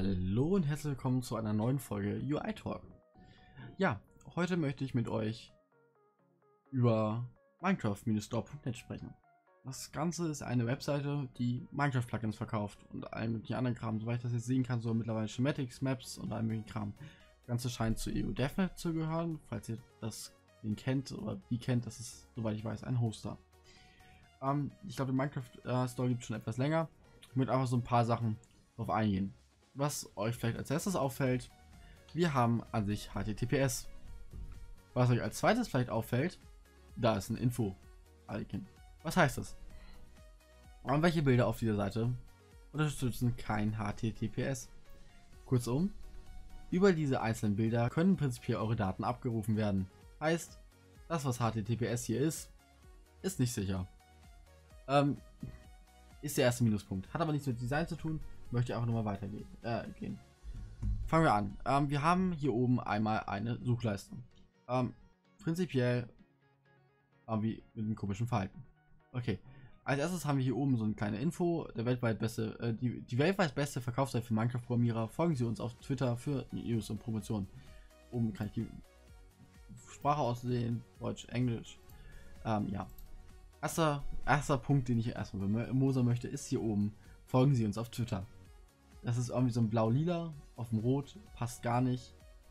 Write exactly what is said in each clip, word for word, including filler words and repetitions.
Hallo und herzlich willkommen zu einer neuen Folge U I Talk. Ja, heute möchte ich mit euch über Minecraft-store punkt net sprechen. Das Ganze ist eine Webseite, die Minecraft-Plugins verkauft und allen möglichen anderen Kram. Soweit ich das jetzt sehen kann, so mittlerweile Schematics, Maps und allen möglichen Kram. Das Ganze scheint zu E U DevNet zu gehören. Falls ihr das den kennt oder die kennt, das ist, soweit ich weiß, ein Hoster. Ähm, ich glaube, den Minecraft-Store gibt es schon etwas länger. Ich möchte einfach so ein paar Sachen drauf eingehen. Was euch vielleicht als erstes auffällt, wir haben an sich H T T P S. Was euch als zweites vielleicht auffällt, da ist ein Info-Icon. Was heißt das? Und welche Bilder auf dieser Seite unterstützen kein H T T P S? Kurzum, über diese einzelnen Bilder können prinzipiell eure Daten abgerufen werden. Heißt, das was H T T P S hier ist, ist nicht sicher. Ähm, ist der erste Minuspunkt. Hat aber nichts mit Design zu tun. Möchte ich auch nochmal weitergehen. Äh, gehen. Fangen wir an. Ähm, wir haben hier oben einmal eine Suchleiste. Ähm, prinzipiell wie mit einem komischen Verhalten. Okay. Als erstes haben wir hier oben so eine kleine Info. Der weltweit beste, äh, die, die weltweit beste Verkaufsseite für Minecraft-Programmierer. Folgen Sie uns auf Twitter für News und Promotionen. Oben kann ich die Sprache aussehen. Deutsch, Englisch. Ähm, ja. Erster, erster Punkt, den ich erstmal bemosern möchte, ist hier oben. Folgen Sie uns auf Twitter. Das ist irgendwie so ein blau-lila auf dem Rot. Passt gar nicht.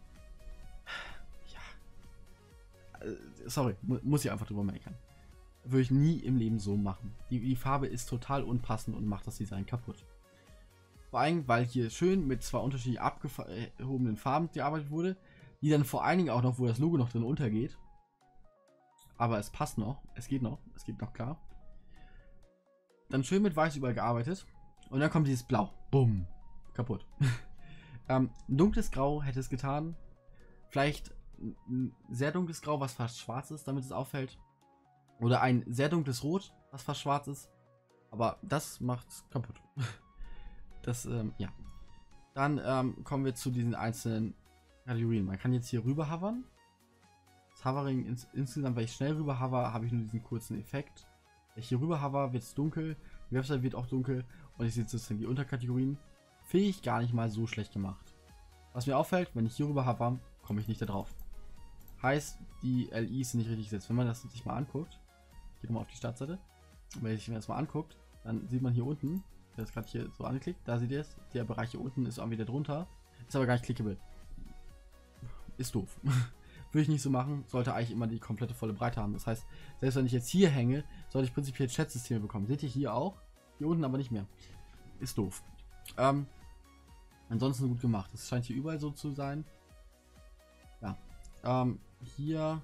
Ja. Äh, sorry, mu muss ich einfach drüber meckern. Würde ich nie im Leben so machen. Die, die Farbe ist total unpassend und macht das Design kaputt. Vor allem, weil hier schön mit zwei unterschiedlich abgehobenen Farben gearbeitet wurde, die dann vor allen Dingen auch noch, wo das Logo noch drin untergeht. Aber es passt noch, es geht noch, es geht noch klar. Dann schön mit Weiß überall gearbeitet. Und dann kommt dieses Blau. Bumm. Kaputt. ähm, ein dunkles Grau hätte es getan. Vielleicht ein sehr dunkles Grau, was fast schwarz ist, damit es auffällt. Oder ein sehr dunkles Rot, was fast schwarz ist. Aber das macht es kaputt. Das, ähm, ja. Dann ähm, kommen wir zu diesen einzelnen Kategorien. Man kann jetzt hier rüber hovern. Das Hovering ins insgesamt, weil ich schnell rüber hover, habe ich nur diesen kurzen Effekt. Wenn ich hier rüber hover, wird es dunkel. Die Website wird auch dunkel. Und ich sehe sozusagen die Unterkategorien. Finde ich gar nicht mal so schlecht gemacht. Was mir auffällt, wenn ich hier rüber hover, komme ich nicht da drauf. Heißt, die L Is sind nicht richtig gesetzt. Wenn man das sich mal anguckt, ich gehe nochmal auf die Startseite. Und wenn ich mir das mal anguckt, dann sieht man hier unten, der ist gerade hier so angeklickt, da seht ihr es, der Bereich hier unten ist irgendwie da drunter. Ist aber gar nicht clickable. Ist doof. Würde ich nicht so machen, sollte eigentlich immer die komplette volle Breite haben. Das heißt, selbst wenn ich jetzt hier hänge, sollte ich prinzipiell Chat-Systeme bekommen. Seht ihr hier auch? Hier unten aber nicht mehr. Ist doof. Ähm, ansonsten gut gemacht. Das scheint hier überall so zu sein. Ja. Ähm, hier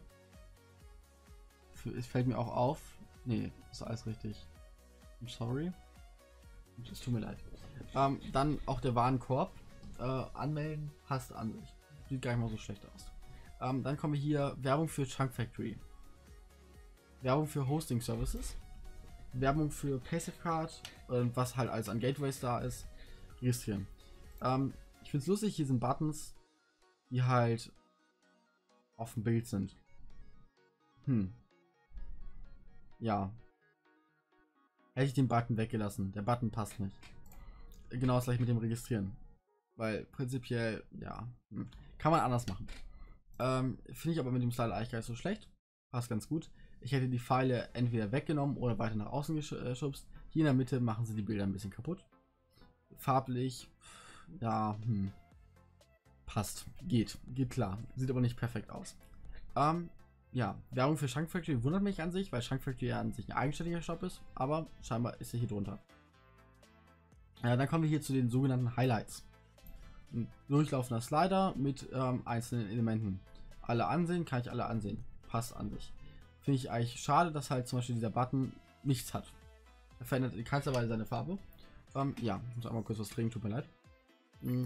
es fällt mir auch auf. Nee, ist alles richtig. I'm sorry. Es tut mir leid. Ähm, dann auch der Warenkorb. Äh, anmelden, passt an sich. Sieht gar nicht mal so schlecht aus. Ähm, dann kommen wir hier Werbung für Chunk Factory. Werbung für Hosting Services. Werbung für PaySafeCard, äh, was halt alles an Gateways da ist, registrieren. Ähm, ich finde es lustig, hier sind Buttons, die halt auf dem Bild sind. Hm. Ja. Hätte ich den Button weggelassen. Der Button passt nicht. Genau das gleich mit dem Registrieren. Weil prinzipiell, ja, hm. kann man anders machen. Ähm, finde ich aber mit dem Style eigentlich gar nicht so schlecht. Passt ganz gut. Ich hätte die Pfeile entweder weggenommen oder weiter nach außen geschubst. Hier in der Mitte machen sie die Bilder ein bisschen kaputt. Farblich, ja, hm, passt. Geht, geht klar. Sieht aber nicht perfekt aus. Ähm, ja, Werbung für Chunk Factory wundert mich an sich, weil Chunk Factory ja an sich ein eigenständiger Shop ist, aber scheinbar ist er hier drunter. Ja, dann kommen wir hier zu den sogenannten Highlights. Ein durchlaufender Slider mit ähm, einzelnen Elementen. Alle ansehen, kann ich alle ansehen. Passt an sich. Finde ich eigentlich schade, dass halt zum Beispiel dieser Button nichts hat. Er verändert in keinster Weise seine Farbe. Ähm, ja, ich muss einmal kurz was trinken, tut mir leid. Hm.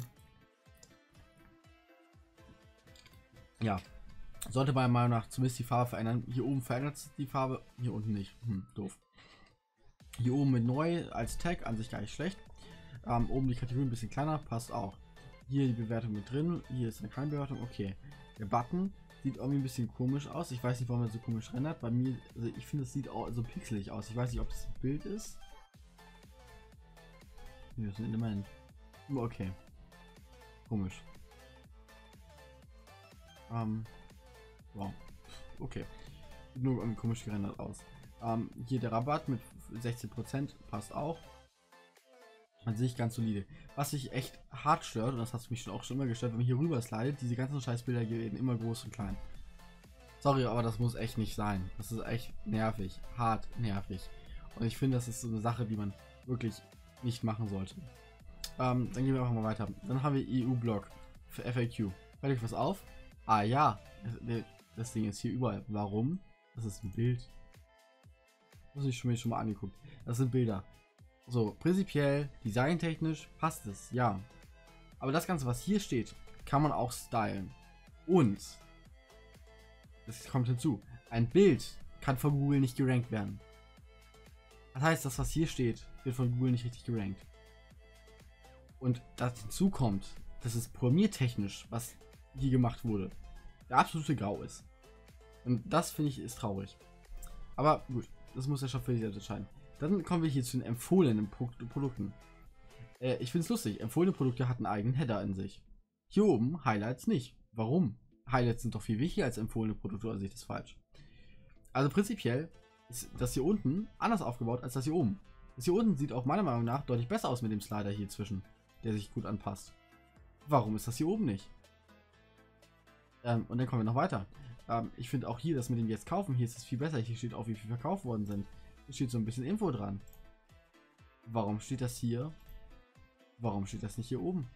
Ja, sollte meiner Meinung nach zumindest die Farbe verändern. Hier oben verändert sich die Farbe, hier unten nicht. Hm, doof. Hier oben mit neu als Tag, an sich gar nicht schlecht. Ähm, oben die Kategorie ein bisschen kleiner, passt auch. Hier die Bewertung mit drin, hier ist eine kleine Bewertung, okay. Der Button sieht irgendwie ein bisschen komisch aus. Ich weiß nicht, warum er so komisch rendert. Bei mir, also ich finde, es sieht auch so pixelig aus. Ich weiß nicht, ob das ein Bild ist. Nee, das ist ein Element. Okay. Komisch. Ähm, wow. Okay. Sieht nur irgendwie komisch gerendert aus. Ähm, hier der Rabatt mit sechzehn Prozent passt auch. Man sich ganz solide. Was sich echt hart stört, und das hat mich schon auch schon immer gestört, wenn man hier rüber slidet, diese ganzen Scheißbilder hier werden immer groß und klein. Sorry, aber das muss echt nicht sein. Das ist echt nervig. Hart nervig. Und ich finde, das ist so eine Sache, die man wirklich nicht machen sollte. Ähm, dann gehen wir einfach mal weiter. Dann haben wir E U-Blog für F A Q. Fällt euch was auf? Ah ja, das Ding ist hier überall. Warum? Das ist ein Bild. Das habe ich mir schon mal angeguckt. Das sind Bilder. So, prinzipiell, designtechnisch passt es, ja. Aber das Ganze, was hier steht, kann man auch stylen. Und, das kommt hinzu, ein Bild kann von Google nicht gerankt werden. Das heißt, das, was hier steht, wird von Google nicht richtig gerankt. Und das hinzu kommt, dass es programmiertechnisch, was hier gemacht wurde, der absolute Grau ist. Und das, finde ich, ist traurig. Aber gut, das muss der Shop für sich selbst entscheiden. Dann kommen wir hier zu den empfohlenen Pro Produkten. Äh, ich finde es lustig, empfohlene Produkte hatten einen eigenen Header in sich. Hier oben Highlights nicht. Warum? Highlights sind doch viel wichtiger als empfohlene Produkte, oder sehe ich das falsch? Also prinzipiell ist das hier unten anders aufgebaut als das hier oben. Das hier unten sieht auch meiner Meinung nach deutlich besser aus mit dem Slider hier zwischen, der sich gut anpasst. Warum ist das hier oben nicht? Ähm, und dann kommen wir noch weiter. Ähm, ich finde auch hier, das mit dem jetzt kaufen, hier ist es viel besser. Hier steht auch, wie viel verkauft worden sind. Hier steht so ein bisschen Info dran. Warum steht das hier? Warum steht das nicht hier oben?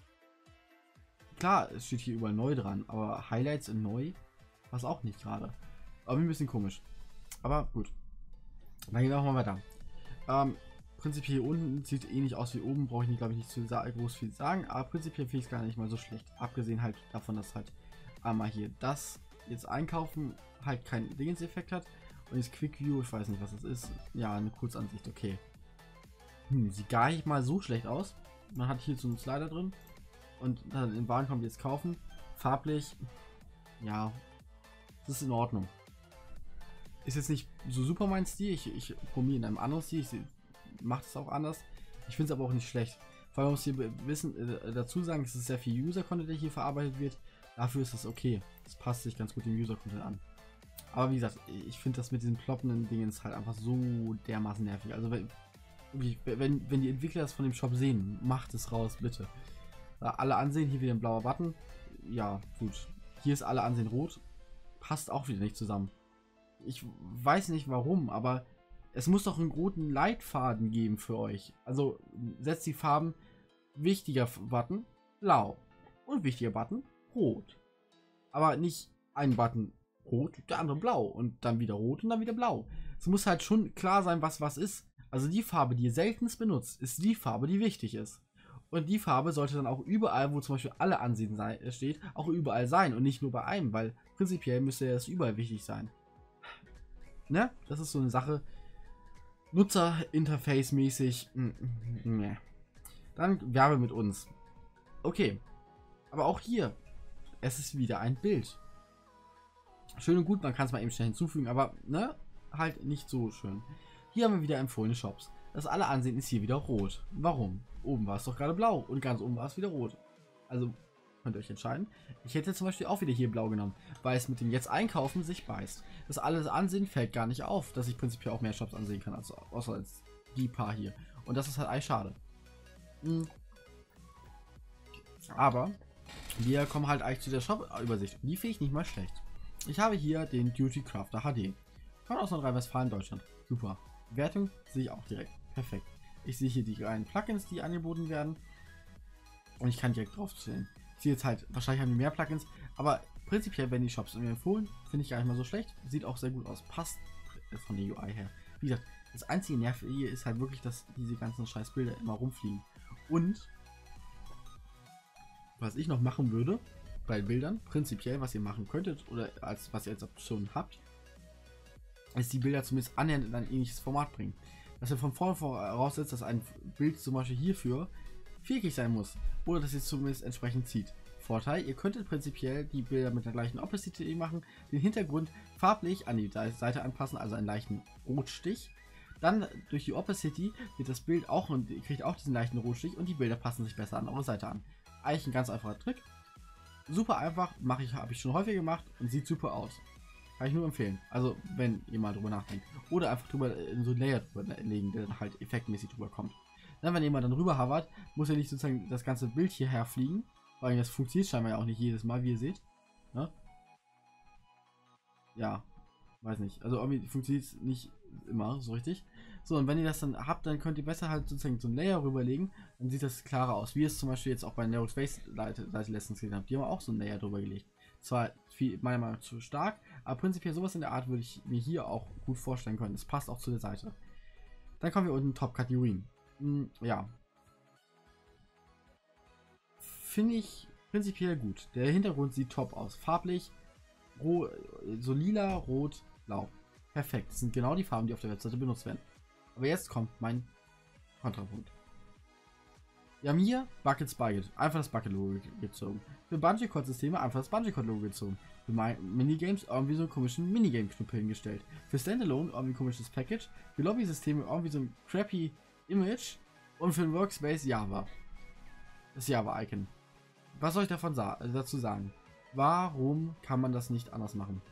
Klar, es steht hier überall neu dran, aber Highlights in neu passt auch nicht gerade. Aber ein bisschen komisch. Aber gut. Dann gehen wir auch mal weiter. Ähm, prinzipiell hier unten sieht ähnlich aus wie oben, brauche ich nicht, glaube ich, nicht zu groß viel sagen, aber prinzipiell finde ich es gar nicht mal so schlecht. Abgesehen halt davon, dass halt einmal hier das jetzt einkaufen halt keinen Dingens-Effekt hat. Und jetzt Quick View, ich weiß nicht, was das ist. Ja, eine Kurzansicht, okay. Hm, sieht gar nicht mal so schlecht aus. Man hat hier so einen Slider drin. Und dann im Warenkorb jetzt kaufen. Farblich, ja, das ist in Ordnung. Ist jetzt nicht so super mein Stil. Ich, ich probiere in einem anderen Stil. Ich mache es auch anders. Ich finde es aber auch nicht schlecht. Vor allem muss ich hier wissen, äh, dazu sagen, es ist sehr viel User-Content, der hier verarbeitet wird. Dafür ist es okay. Das passt sich ganz gut dem User-Content an. Aber wie gesagt, ich finde das mit diesen ploppenden Dingen ist halt einfach so dermaßen nervig. Also wenn, wenn, wenn die Entwickler das von dem Shop sehen, macht es raus, bitte. Alle ansehen, hier wieder ein blauer Button. Ja, gut. Hier ist alle ansehen rot. Passt auch wieder nicht zusammen. Ich weiß nicht warum, aber es muss doch einen roten Leitfaden geben für euch. Also setzt die Farben wichtiger Button blau und wichtiger Button rot. Aber nicht ein Button rot, der andere blau und dann wieder rot und dann wieder blau. Es muss halt schon klar sein, was was ist. Also die Farbe, die ihr seltenst benutzt, ist die Farbe, die wichtig ist. Und die Farbe sollte dann auch überall, wo zum Beispiel alle Ansehen steht, auch überall sein und nicht nur bei einem, weil prinzipiell müsste das überall wichtig sein. Ne? Das ist so eine Sache. Nutzerinterface-mäßig. Ne. Dann Werbe mit uns. Okay. Aber auch hier, es ist wieder ein Bild. Schön und gut, man kann es mal eben schnell hinzufügen, aber ne, halt nicht so schön. Hier haben wir wieder empfohlene Shops. Das alle Ansehen ist hier wieder rot. Warum? Oben war es doch gerade blau und ganz oben war es wieder rot. Also könnt ihr euch entscheiden. Ich hätte zum Beispiel auch wieder hier blau genommen, weil es mit dem jetzt Einkaufen sich beißt. Das alles Ansehen fällt gar nicht auf, dass ich prinzipiell auch mehr Shops ansehen kann, als, außer als die paar hier. Und das ist halt eigentlich schade. Hm. Aber wir kommen halt eigentlich zu der Shop-Übersicht. Die finde ich nicht mal schlecht. Ich habe hier den Duty Crafter H D. Kommt aus Nordrhein-Westfalen, Deutschland. Super. Wertung sehe ich auch direkt. Perfekt. Ich sehe hier die kleinen Plugins, die angeboten werden. Und ich kann direkt drauf zählen. Ich sehe jetzt halt, wahrscheinlich haben die mehr Plugins, aber prinzipiell werden die Shops mir empfohlen. Finde ich gar nicht mal so schlecht. Sieht auch sehr gut aus. Passt von der U I her. Wie gesagt, das einzige Nervige ist halt wirklich, dass diese ganzen scheiß Bilder immer rumfliegen. Und was ich noch machen würde bei Bildern, prinzipiell, was ihr machen könntet oder als was ihr als Option habt, ist die Bilder zumindest annähernd in ein ähnliches Format bringen. Dass ihr von vorne voraussetzt, dass ein Bild zum Beispiel hierfür viereckig sein muss oder dass ihr zumindest entsprechend zieht. Vorteil, ihr könntet prinzipiell die Bilder mit der gleichen Opacity machen, den Hintergrund farblich an die Seite anpassen, also einen leichten Rotstich. Dann durch die Opacity wird das Bild auch und ihr kriegt auch diesen leichten Rotstich und die Bilder passen sich besser an eure Seite an. Eigentlich ein ganz einfacher Trick. Super einfach, mache ich, habe ich schon häufig gemacht und sieht super aus. Kann ich nur empfehlen. Also, wenn ihr mal drüber nachdenkt. Oder einfach drüber in so ein Layer drüber legen, der dann halt effektmäßig drüber kommt. Dann, wenn jemand dann rüber hovert, muss er nicht sozusagen das ganze Bild hierher fliegen. Weil das funktioniert scheinbar ja auch nicht jedes Mal, wie ihr seht. Ne? Ja, weiß nicht. Also irgendwie funktioniert es nicht immer so richtig. So, und wenn ihr das dann habt, dann könnt ihr besser halt sozusagen so ein Layer rüberlegen. Dann sieht das klarer aus. Wie es zum Beispiel jetzt auch bei Narrow Space Seite letztens gesehen habt. Die haben auch so ein Layer drüber gelegt. Zwar viel, meiner Meinung nach zu stark, aber prinzipiell sowas in der Art würde ich mir hier auch gut vorstellen können. Das passt auch zu der Seite. Dann kommen wir unten Top-Kategorien. Hm, ja. Finde ich prinzipiell gut. Der Hintergrund sieht top aus. Farblich, ro so lila, rot, blau. Perfekt. Das sind genau die Farben, die auf der Webseite benutzt werden. Aber jetzt kommt mein Kontrapunkt. Wir haben hier Buckets Bucket, einfach das Bucket-Logo gezogen. Für Bungee-Code-Systeme einfach das Bungee-Code-Logo gezogen. Für Minigames irgendwie so einen komischen Minigame-Knüppel hingestellt. Für Standalone irgendwie ein komisches Package. Für Lobby-Systeme irgendwie so ein crappy Image. Und für den Workspace Java. Das Java-Icon. Was soll ich davon sa dazu sagen? Warum kann man das nicht anders machen?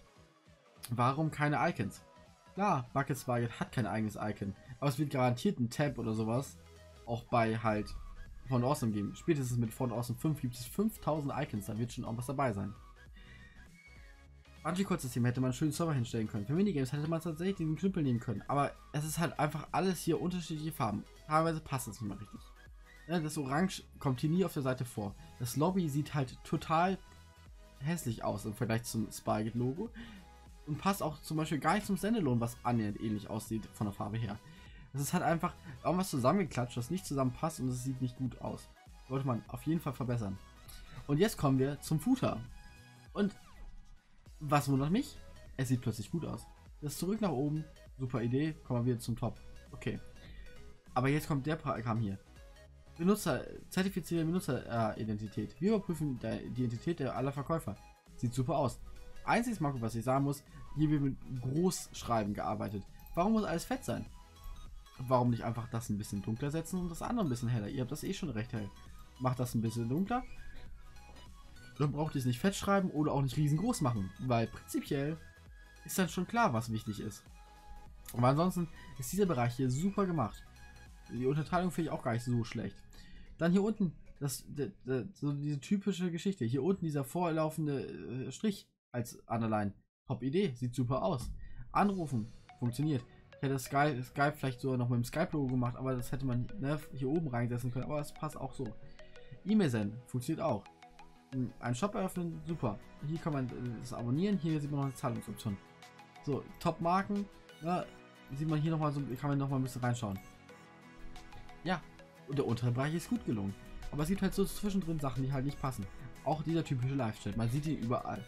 Warum keine Icons? Klar, Buckets Bucket hat kein eigenes Icon. Aber es wird garantiert ein Tab oder sowas auch bei halt Font Awesome geben. Spätestens mit Font Awesome fünf gibt es fünftausend Icons, da wird schon auch was dabei sein. Bungee-Code-System hätte man einen schönen Server hinstellen können. Für Minigames hätte man tatsächlich diesen Knüppel nehmen können. Aber es ist halt einfach alles hier unterschiedliche Farben. Teilweise passt das nicht mal richtig. Das Orange kommt hier nie auf der Seite vor. Das Lobby sieht halt total hässlich aus im Vergleich zum Spygate-Logo. Und passt auch zum Beispiel gar nicht zum Standalone, was annähernd ähnlich aussieht von der Farbe her. Es ist halt einfach irgendwas zusammengeklatscht, das nicht zusammenpasst und es sieht nicht gut aus. Sollte man auf jeden Fall verbessern. Und jetzt kommen wir zum Footer. Und was wundert mich? Es sieht plötzlich gut aus. Das zurück nach oben, super Idee, kommen wir wieder zum Top. Okay. Aber jetzt kommt der Kram hier. Benutzer, zertifizierte Benutzeridentität. Wir überprüfen die Identität der aller Verkäufer. Sieht super aus. Einziges Marco, was ich sagen muss, hier wird mit Großschreiben gearbeitet. Warum muss alles fett sein? Warum nicht einfach das ein bisschen dunkler setzen und das andere ein bisschen heller? Ihr habt das eh schon recht hell. Macht das ein bisschen dunkler. Dann braucht ihr es nicht fett schreiben oder auch nicht riesengroß machen, weil prinzipiell ist dann schon klar, was wichtig ist. Aber ansonsten ist dieser Bereich hier super gemacht. Die Unterteilung finde ich auch gar nicht so schlecht. Dann hier unten, das, de, de, so diese typische Geschichte. Hier unten dieser vorlaufende äh, Strich als Underline. Top Idee, sieht super aus. Anrufen, funktioniert. Ich hätte Skype, Skype vielleicht sogar noch mit dem Skype-Logo gemacht, aber das hätte man ne, hier oben reinsetzen können. Aber es passt auch so. E-Mail senden, funktioniert auch. Ein Shop eröffnen, super. Hier kann man das abonnieren, hier sieht man noch eine Zahlungsoption. So, Top-Marken, ja, sieht man hier nochmal so, kann man noch mal ein bisschen reinschauen. Ja, und der untere Bereich ist gut gelungen. Aber es gibt halt so zwischendrin Sachen, die halt nicht passen. Auch dieser typische Live-Chat, man sieht ihn überall.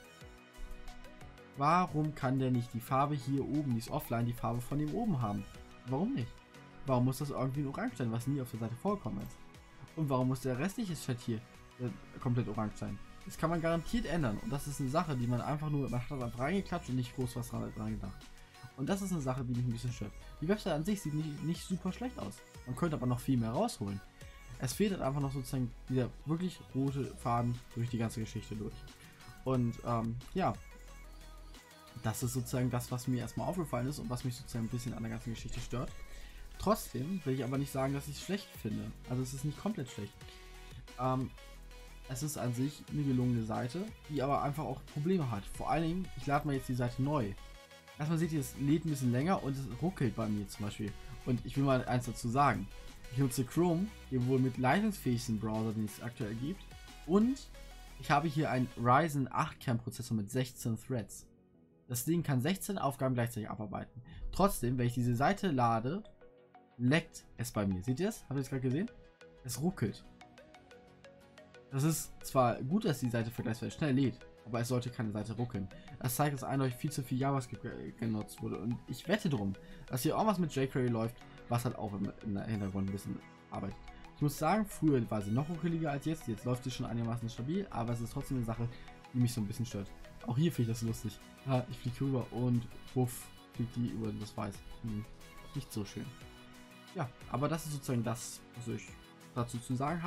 Warum kann der nicht die Farbe hier oben, die ist offline, die Farbe von dem oben haben? Warum nicht? Warum muss das irgendwie in Orange sein, was nie auf der Seite vorgekommen ist? Und warum muss der restliche Chat hier äh, komplett orange sein? Das kann man garantiert ändern. Und das ist eine Sache, die man einfach nur, man hat das einfach reingeklatscht und nicht groß was dran, dran gedacht. Und das ist eine Sache, die mich ein bisschen stört. Die Website an sich sieht nicht, nicht super schlecht aus. Man könnte aber noch viel mehr rausholen. Es fehlt halt einfach noch sozusagen dieser wirklich rote Faden durch die ganze Geschichte durch. Und ähm, ja, das ist sozusagen das, was mir erstmal aufgefallen ist und was mich sozusagen ein bisschen an der ganzen Geschichte stört. Trotzdem will ich aber nicht sagen, dass ich es schlecht finde. Also es ist nicht komplett schlecht. Ähm, es ist an sich eine gelungene Seite, die aber einfach auch Probleme hat. Vor allen Dingen, ich lade mal jetzt die Seite neu. Erstmal seht ihr, es lädt ein bisschen länger und es ruckelt bei mir zum Beispiel. Und ich will mal eins dazu sagen. Ich nutze Chrome, den wohl mit leistungsfähigsten Browser, den es aktuell gibt. Und ich habe hier einen Ryzen acht Kernprozessor mit sechzehn Threads. Das Ding kann sechzehn Aufgaben gleichzeitig abarbeiten. Trotzdem, wenn ich diese Seite lade, leckt es bei mir. Seht ihr das? Habt ihr es gerade gesehen? Es ruckelt. Das ist zwar gut, dass die Seite vergleichsweise schnell lädt, aber es sollte keine Seite ruckeln. Das zeigt, dass eindeutig viel zu viel JavaScript genutzt wurde. Und ich wette drum, dass hier auch was mit jQuery läuft, was halt auch im, im Hintergrund ein bisschen arbeitet. Ich muss sagen, früher war sie noch ruckeliger als jetzt. Jetzt läuft sie schon einigermaßen stabil, aber es ist trotzdem eine Sache, die mich so ein bisschen stört. Auch hier finde ich das lustig. Ja, ich fliege rüber und wuff, fliegt die über das Weiß. Hm, nicht so schön. Ja, aber das ist sozusagen das, was ich dazu zu sagen habe.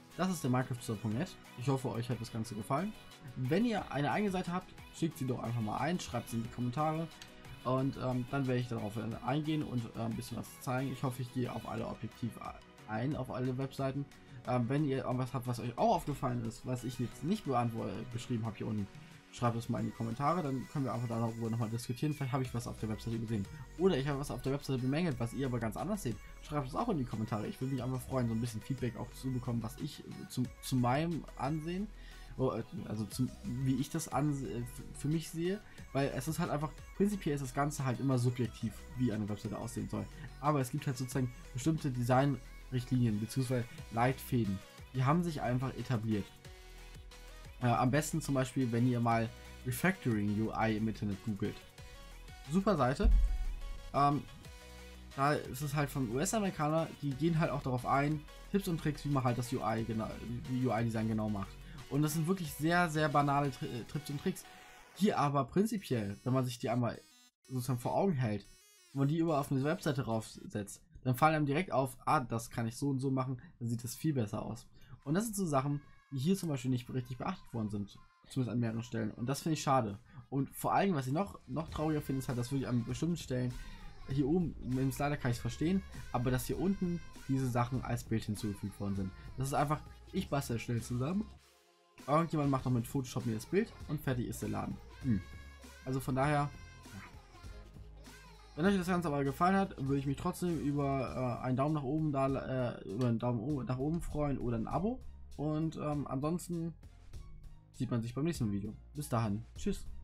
Das ist der minecraft punkt net. Ich hoffe, euch hat das Ganze gefallen. Wenn ihr eine eigene Seite habt, schickt sie doch einfach mal ein, schreibt sie in die Kommentare und ähm, dann werde ich darauf eingehen und äh, ein bisschen was zeigen. Ich hoffe, ich gehe auf alle objektiv ein, auf alle Webseiten. Ähm, wenn ihr irgendwas habt, was euch auch aufgefallen ist, was ich jetzt nicht beantwortet, beschrieben habe hier unten, schreibt es mal in die Kommentare, dann können wir einfach darüber nochmal diskutieren. Vielleicht habe ich was auf der Webseite gesehen. Oder ich habe was auf der Webseite bemängelt, was ihr aber ganz anders seht. Schreibt es auch in die Kommentare. Ich würde mich einfach freuen, so ein bisschen Feedback auch zu bekommen, was ich zu, zu meinem Ansehen, also zu, wie ich das an, für mich sehe. Weil es ist halt einfach, prinzipiell ist das Ganze halt immer subjektiv, wie eine Webseite aussehen soll. Aber es gibt halt sozusagen bestimmte Designrichtlinien bzw. Leitfäden. Die haben sich einfach etabliert. Äh, am besten zum Beispiel, wenn ihr mal Refactoring U I im Internet googelt. Super Seite. Ähm, da ist es halt von U S-Amerikaner, die gehen halt auch darauf ein, Tipps und Tricks, wie man halt das U I genau, wie U I-Design genau macht. Und das sind wirklich sehr, sehr banale Tri Tipps und Tricks. Hier aber prinzipiell, wenn man sich die einmal sozusagen vor Augen hält, wenn man die über auf eine Webseite raufsetzt, dann fallen einem direkt auf, ah, das kann ich so und so machen, dann sieht das viel besser aus. Und das sind so Sachen, die hier zum Beispiel nicht richtig beachtet worden sind, zumindest an mehreren Stellen. Und das finde ich schade. Und vor allem, was ich noch, noch trauriger finde, ist halt, dass wirklich an bestimmten Stellen, hier oben im Slider kann ich es verstehen, aber dass hier unten diese Sachen als Bild hinzugefügt worden sind. Das ist einfach, ich bastel schnell zusammen, irgendjemand macht noch mit Photoshop mir das Bild und fertig ist der Laden. Hm. Also von daher, ja. Wenn euch das Ganze aber gefallen hat, würde ich mich trotzdem über äh, einen Daumen nach oben da, äh, über einen Daumen nach oben freuen oder ein Abo. Und ähm, ansonsten sieht man sich beim nächsten Video. Bis dahin. Tschüss.